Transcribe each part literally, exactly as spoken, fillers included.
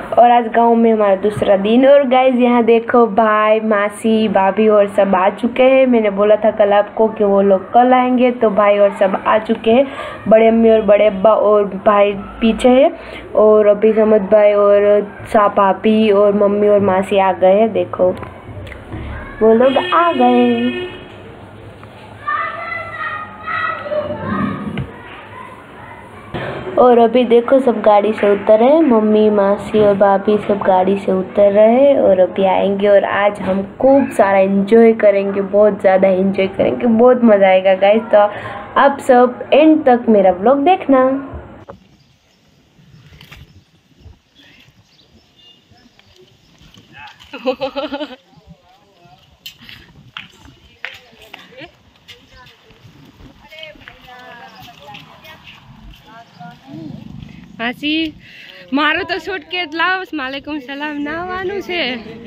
और आज गांव में हमारा दूसरा दिन। और गाइज यहाँ देखो भाई मासी भाभी और सब आ चुके हैं। मैंने बोला था कल आपको कि वो लोग कल आएंगे, तो भाई और सब आ चुके हैं। बड़े अम्मी और बड़े अब्बा और भाई पीछे है, और अभी समद भाई और सा भाभी और मम्मी और मासी आ गए हैं। देखो वो लोग आ गए। और अभी देखो सब गाड़ी से उतर रहे हैं, मम्मी मासी और भाभी सब गाड़ी से उतर रहे हैं और अभी आएंगे। और आज हम खूब सारा एंजॉय करेंगे, बहुत ज़्यादा एंजॉय करेंगे, बहुत मज़ा आएगा गाइस। तो आप सब एंड तक मेरा व्लॉग देखना। मासी मारो तो शूट के लाओ। वालेकुम सलाम नाવાનું છે।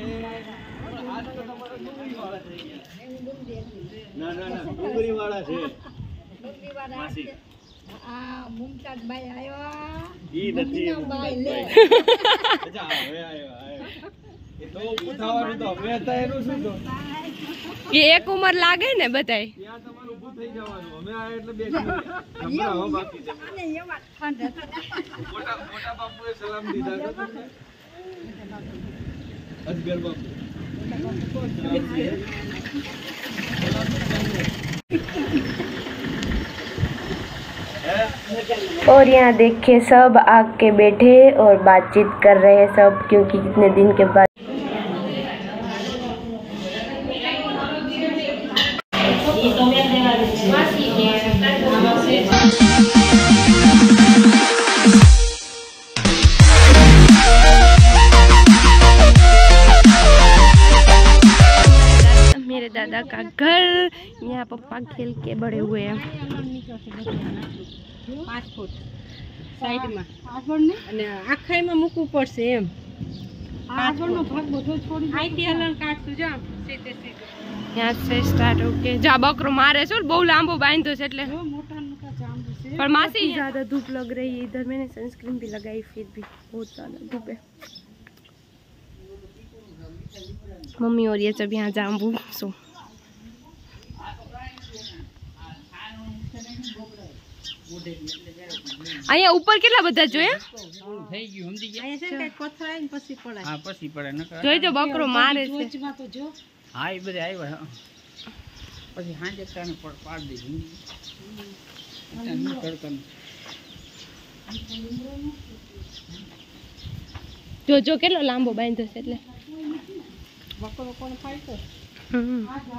ના ના ના ડુંગરી વાળા છે માસી આ મુમતાજ ભાઈ આયો ઈ નથી ભાઈ લે અચ્છા હવે આયો આયો એ તો ઉઠાવાનું તો હવે હતા એનું શું તો એ એક ઉંમર લાગે ને બધાય ત્યાં તમારું ઊભું થઈ જવાનું। અમે આ એટલે બે હમણાં હો બાકી છે અને એવા ઠંડ મોટા મોટા બાપુએ સલામ દીધા હતા અજગર બાપુ। और यहाँ देखिए सब आके बैठे और बातचीत कर रहे हैं सब, क्योंकि कितने दिन के बाद। मेरे दादा का घर, यहाँ पप्पा खेल के बड़े हुए हैं। પાંચ ફૂટ સાઈડમાં આગળને અને આખાઈમાં મૂકવું પડશે એમ। આગળનો ભાગ બધો છોડી આઈટી હલન કાઢશું જો સીધે સીધે यहाँ से स्टार्ट होके जा बकरो मारे छो बहुत लांबो बांधो छे એટલે મોટા મોટા જાંબુ છે। पर मासी ज्यादा धूप लग रही है इधर, मैंने सनस्क्रीन भी लगाई फिर भी बहुत ज्यादा धूप है। मम्मी और ये सब यहाँ जाम्बू सो અહીંયા ઉપર કેટલા બધા જોયા થઈ ગયું સમજી ગયા અહીંયા છે કે કોથળાઈને પછી પડાય હા પછી પડે ન જોઈજો બકરો મારે છે। ટોચમાં તો જો હા એ બધે આવ્યા પછી હાંજે તાને પાડ દીધું તડકન જો જો કેટલો લાંબો બાંધ્યો છે એટલે બકરો કોણ ખાય તો હમ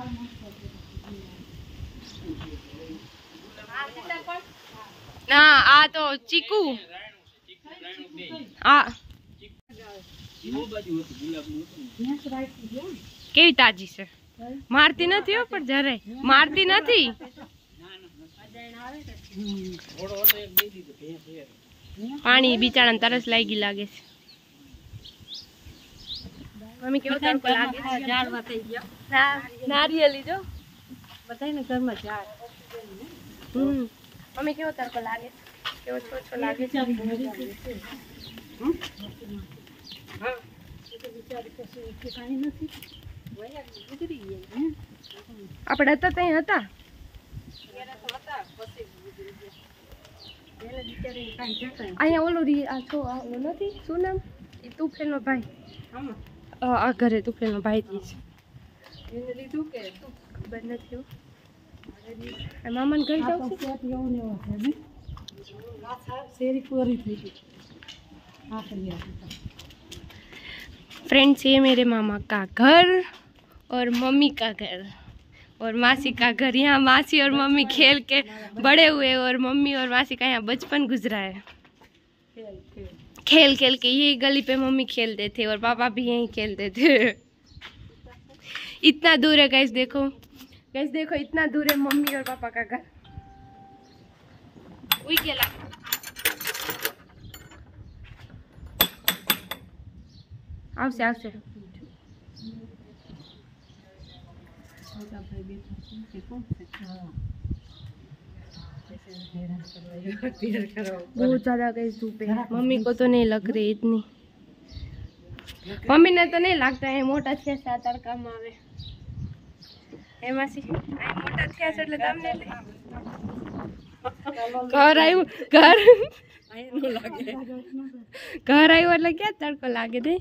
ના આ તો ચીકુ આ કેવી તાજી છે, મારતી નથી હો પણ જરાય મારતી નથી। પાણી બિચારાને તરસ લાગી લાગે છે। મમ્મી કેવો તડકો લાગે છે, ઝાડવા થઈ ગયા નારિયેલી જો બધાયને ઘરમાં ઝાડ। હમ મમ્મી કેવો તડકો લાગે છે, કેવો છો છો લાગે છે। આપણે હતા ત્યાં હતા અહીંયા ઓલો રી આ છો આ ઓલો નથી શું નામ એ તુફેલનો ભાઈ આ ઘરે તુફેલનો ભાઈ જ છે એને લીધું કે ખબર નથી મામાને ઘરે જાવ છે એવું ને એવું છે શેરી પૂરી થઈ ગઈ હા કરી फ्रेंड्स ये मेरे मामा का घर और मम्मी का घर और मासी का घर। यहाँ मासी और मम्मी खेल के बड़े हुए और मम्मी और मासी का यहाँ बचपन गुजरा है। खेल खेल के यही गली पे मम्मी खेलते थे और पापा भी यहीं खेलते थे। इतना दूर है गैस, देखो गैस देखो इतना दूर है मम्मी और पापा का घर। उई गेला આવશે આવશે बहुत ज्यादा गैस धूप है, मम्मी को तो नहीं लग रही इतनी। मम्मी ने तो नहीं लगता है मोटा छे सात तड़का में आवे ए मासी आ मोटा छे છે એટલે તમને ઘર આવ્યું ઘર આયનો લાગે ઘર આવ્યું એટલે ક્યાં તડકો લાગે દે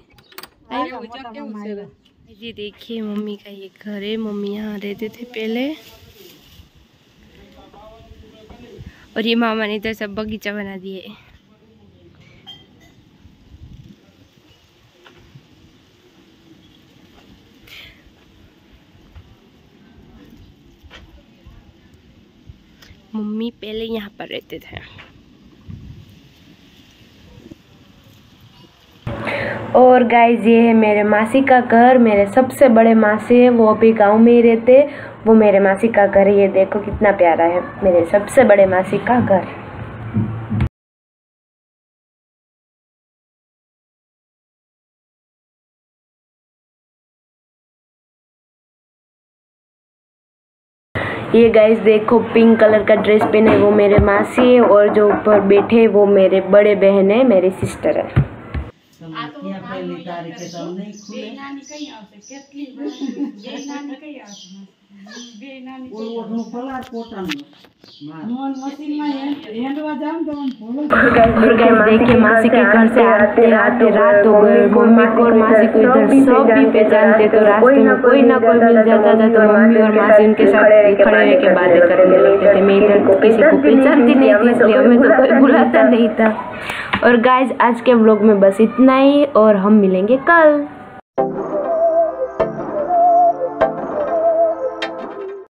ये देखिए मम्मी का ये घर है। मम्मी यहाँ रहते थे पहले और ये मामा ने तो सब बगीचा बना दिए। मम्मी पहले यहाँ पर रहते थे। और गाइज ये है मेरे मासी का घर। मेरे सबसे बड़े मासी है, वो अभी गांव में ही रहते। वो मेरे मासी का घर है। ये देखो कितना प्यारा है मेरे सबसे बड़े मासी का घर। ये गाइस देखो पिंक कलर का ड्रेस पहने वो मेरे मासी है और जो ऊपर बैठे वो मेरे बड़े बहन है, मेरी सिस्टर है। पहली तारीखे तो नहीं खुले देखिए मासी के घर से आते आते रात हो गई। मम्मी को और मासी को इधर सब भी पहचानते, तो रास्ते में कोई ना कोई मिल जाता था तो मम्मी और मासी उनके साथ खड़े रह के बातें करने लगते थे। मैं इधर किसी को पहचानती नहीं थी इसलिए हमें तो कोई बुलाता नहीं था। और गाइज आज के व्लॉग में बस इतना ही और हम मिलेंगे कल।